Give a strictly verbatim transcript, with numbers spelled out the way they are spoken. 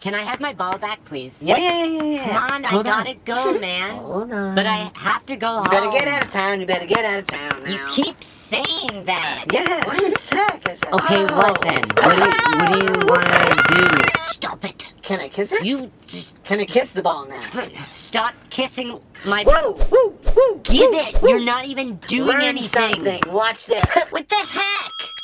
Can I have my ball back, please? Yeah, yeah, yeah, yeah. Come on, Hold I gotta on. go, man. Hold on. But I have to go home. You better get out of town. You better get out of town now. You keep saying that. Yeah, one sec. I said, Okay, oh. what then? What do you, what do you want to do? Stop it. Can I kiss it? You just... Can I kiss the ball now? Stop kissing my... Whoa, woo, woo, Give woo, it. woo. You're not even doing Learn anything. something. Watch this. What the heck?